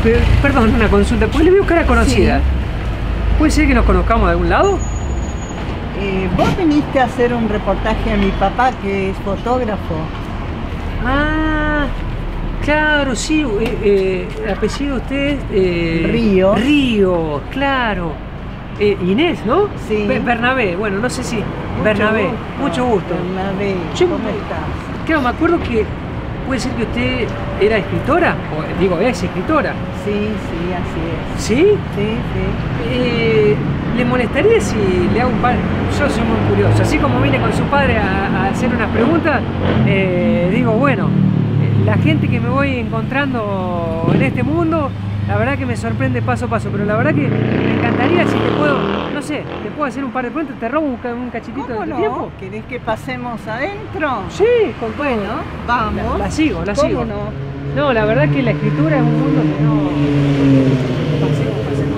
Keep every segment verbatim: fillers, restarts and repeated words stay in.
Pero, perdón, una consulta, porque le veo cara conocida. Sí. ¿Puede ser que nos conozcamos de algún lado? Eh, vos viniste a hacer un reportaje a mi papá, que es fotógrafo. Ah, claro, sí. Eh, eh, el apellido de usted eh, Río. Río, claro. Eh, Inés, ¿no? Sí. Be- Bernabé, bueno, no sé si. Bernabé, gusto. mucho gusto. Bernabé, Yo- ¿cómo estás? Claro, me acuerdo que puede ser que usted era escritora, o digo, es escritora. Sí, sí, así es. ¿Sí? Sí, sí. Eh, ¿Le molestaría si le hago un par? Yo soy muy curioso. Así como vine con su padre a, a hacer unas preguntas, eh, digo, bueno, eh, la gente que me voy encontrando en este mundo, la verdad que me sorprende paso a paso, pero la verdad que me encantaría si te puedo, no sé, te puedo hacer un par de preguntas, te robo un, ca- un cachitito ¿Cómo de tu no? tiempo. ¿Querés que pasemos adentro? Sí, con todo. Bueno, vamos. La, la sigo, la ¿Cómo sigo. no? No, la verdad que la escritura es un mundo que no... Pasemos, pasemos.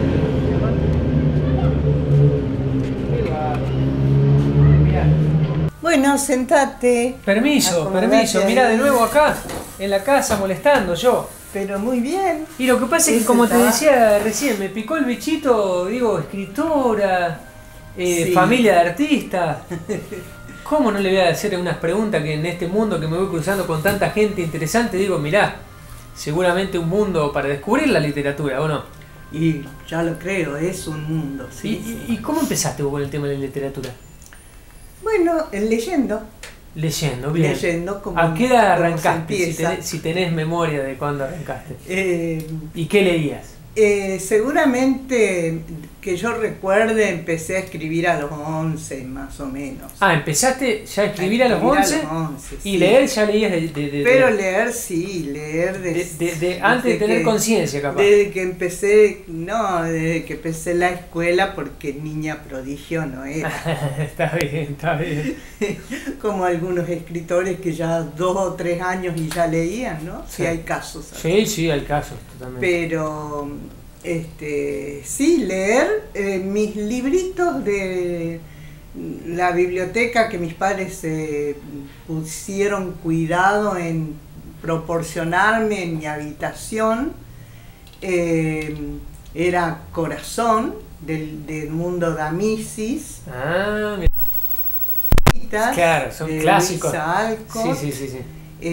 Mirá. Bueno, sentate. Permiso, Acomodate permiso. Mirá, ahí. de nuevo acá, en la casa, molestando yo. Pero muy bien. Y lo que pasa es que, Ese como te está. decía recién, me picó el bichito, digo, escritora, eh, Sí. familia de artistas. ¿Cómo no le voy a hacer unas preguntas que en este mundo que me voy cruzando con tanta gente interesante, digo, mirá, seguramente un mundo para descubrir la literatura, ¿o no? Y ya lo creo, es un mundo, ¿Y, sí. y- y cómo empezaste vos con el tema de la literatura? Bueno, leyendo. Leyendo, bien. Leyendo como ¿A qué edad como se arrancaste? Si empieza. tenés, si tenés memoria de cuándo arrancaste. Eh, ¿Y qué leías? eh, seguramente que yo recuerde empecé a escribir a los once más o menos. Ah, empezaste ya a escribir a los escribir once once, y sí. leer ya leías de... de- de- Pero de- leer sí, leer de- des- de- de- antes de desde tener que- conciencia, capaz. Desde que empecé, no, desde que empecé la escuela, porque niña prodigio no era. Está bien, está bien. Como algunos escritores que ya dos o tres años y ya leían, ¿no? Sí, Sí. hay casos. así. Sí, sí, hay casos, totalmente. Pero, este, sí, leer eh, mis libritos de la biblioteca que mis padres eh, pusieron cuidado en proporcionarme en mi habitación, eh, era Corazón, del, del mundo de Amisis, Ah, mira. Claro, son de clásicos. Luisa Alcott, Sí, sí, sí, sí.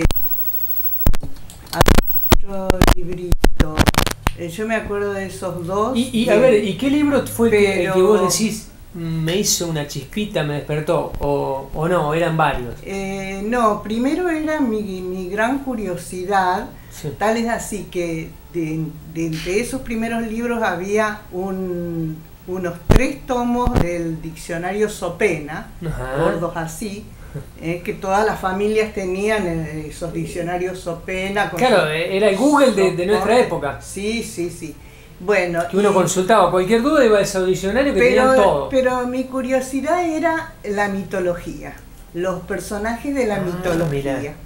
otro librito. Eh, yo me acuerdo de esos dos. Y, y a eh, ver, ¿y qué libro fue el que, el que pero- vos decís me hizo una chispita, me despertó? O, o no, eran varios. eh, no, primero era mi, mi gran curiosidad, Sí. tal es así que de, de entre esos primeros libros había un, unos tres tomos del diccionario Sopena, Ajá. gordos así, eh, que todas las familias tenían eh, esos diccionarios Sopena. con Claro, su- era el Google de, de nuestra soporte. época. Sí, sí, sí. Bueno, Que uno y- consultaba cualquier duda y iba a ese diccionario que tenían pero, todo. pero mi curiosidad era la mitología, los personajes de la Ah, mitología. mirá.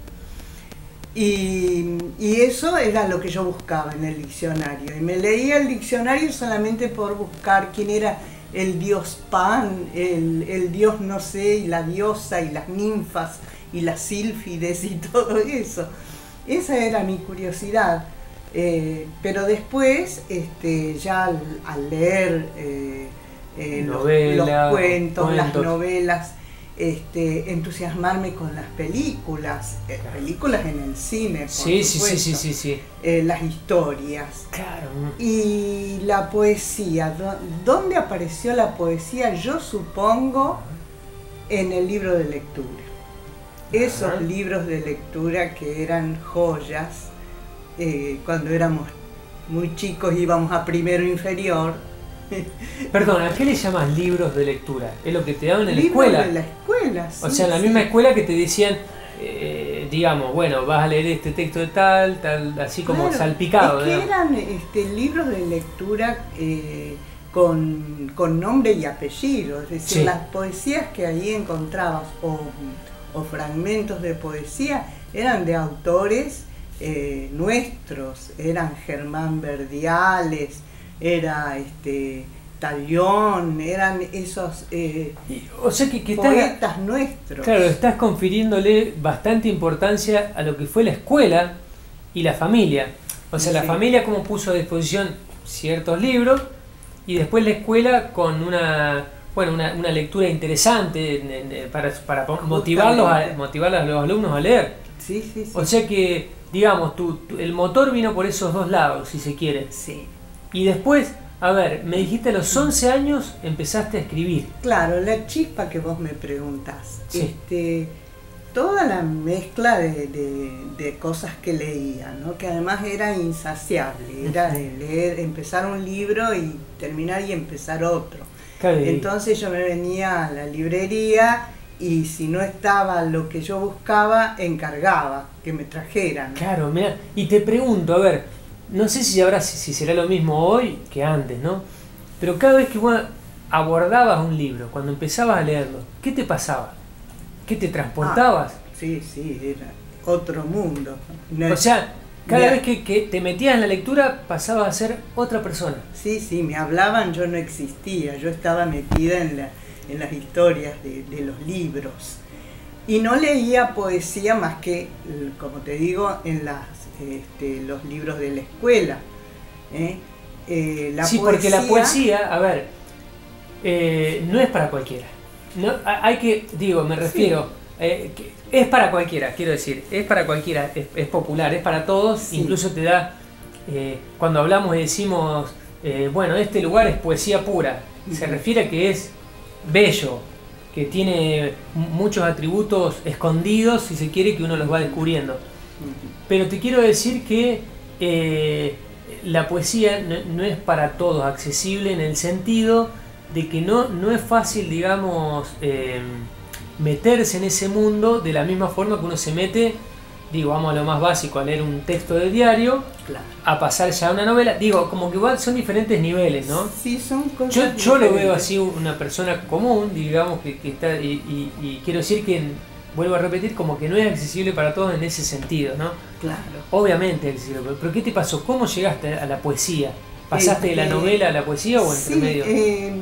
Y, y eso era lo que yo buscaba en el diccionario. Y me leía el diccionario solamente por buscar quién era el dios Pan, el, el dios no sé, y la diosa, y las ninfas, y las sílfides, y todo eso. Esa era mi curiosidad. Eh, pero después, este, ya al, al leer eh, eh, los- Novela, los, cuentos, las cuentos. novelas, este, entusiasmarme con las películas, eh, películas en el cine, por Sí, sí, sí, supuesto, sí, sí, sí. eh, las historias Claro. y la poesía. ¿Dó- ¿Dónde apareció la poesía? Yo supongo en el libro de lectura. Esos Ajá. libros de lectura que eran joyas. Eh, cuando éramos muy chicos íbamos a primero inferior. Perdón, ¿a qué le llamas libros de lectura? ¿Es lo que te daban en la Libros escuela? de la escuela, sí, O sea, en la sí. misma escuela que te decían, eh, digamos, bueno, vas a leer este texto de tal, tal, así como Claro, salpicado. es que digamos. eran este, libros de lectura eh, con, con nombre y apellido, es decir, Sí. las poesías que ahí encontrabas o, o fragmentos de poesía eran de autores eh, nuestros, eran Germán Verdiales, era este Talión, eran esos eh, Y, o sea que, que estás, poetas nuestros. claro, estás confiriéndole bastante importancia a lo que fue la escuela y la familia. O sea, la Sí. familia como puso a disposición ciertos libros y después la escuela con una, bueno, una, una lectura interesante en- en- para, para motivarlos a, Justamente. motivar a los alumnos a leer. Sí, sí, sí. O sea que, digamos, tu, tu- el motor vino por esos dos lados, si se quiere. Sí. Y después, a ver, me dijiste a los once años empezaste a escribir. Claro, la chispa que vos me preguntás. Sí. Este, toda la mezcla de, de- de cosas que leía, ¿no? Que además era insaciable, era de leer, empezar un libro y terminar y empezar otro. Claro, y- Entonces yo me venía a la librería y si no estaba lo que yo buscaba, encargaba que me trajeran. Claro, mira, y te pregunto, a ver, no sé si habrá, si, si será lo mismo hoy que antes, ¿no? Pero cada vez que vos abordabas un libro, cuando empezabas a leerlo, ¿qué te pasaba? ¿Qué te transportabas? Ah, sí, sí, era otro mundo. No- O sea, cada Mira. vez que, que te metías en la lectura pasabas a ser otra persona. Sí, sí, me hablaban, yo no existía, yo estaba metida en, la, en las historias de, de los libros. Y no leía poesía más que, como te digo, en las, este, los libros de la escuela. ¿eh? Eh, la sí, poesía, porque la poesía, a ver, eh, no es para cualquiera. No, ha- hay que, digo, me refiero, eh, que es para cualquiera, quiero decir, es para cualquiera, es, es popular, es para todos, Sí. incluso te da, eh, cuando hablamos y decimos, eh, bueno, este lugar es poesía pura, se Ujú. refiere a que es bello, que tiene muchos atributos escondidos, si se quiere, que uno los va descubriendo. Pero te quiero decir que eh, la poesía no, no es para todos accesible en el sentido de que no, no es fácil, digamos, eh, meterse en ese mundo de la misma forma que uno se mete, digo, vamos a lo más básico, a leer un texto de diario, Claro. a pasar ya a una novela. Digo, como que igual son diferentes niveles, ¿no? Sí, son cosas Yo, yo lo veo diferentes. así, una persona común, digamos, que, que está, y, y- y quiero decir que, vuelvo a repetir, como que no es accesible para todos en ese sentido, ¿no? Claro. Obviamente es accesible, pero, pero ¿qué te pasó? ¿Cómo llegaste a la poesía? ¿Pasaste de la Este, novela a la poesía o entre Sí, medio? eh,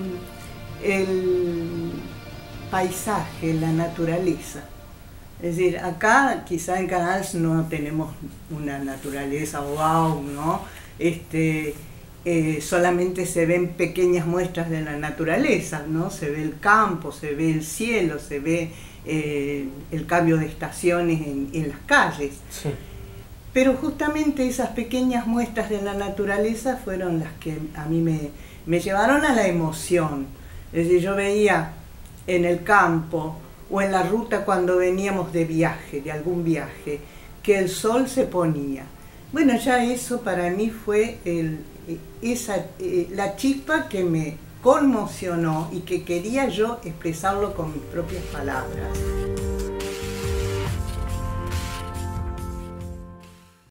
el paisaje, la naturaleza. Es decir, acá quizá en Canals no tenemos una naturaleza wow, ¿no? Este, eh, solamente se ven pequeñas muestras de la naturaleza, ¿no? Se ve el campo, se ve el cielo, se ve eh, el cambio de estaciones en, en las calles. Sí. Pero justamente esas pequeñas muestras de la naturaleza fueron las que a mí me, me llevaron a la emoción. Es decir, yo veía en el campo o en la ruta cuando veníamos de viaje, de algún viaje, que el sol se ponía. Bueno, ya eso para mí fue el, esa, eh, la chispa que me conmocionó y que quería yo expresarlo con mis propias palabras.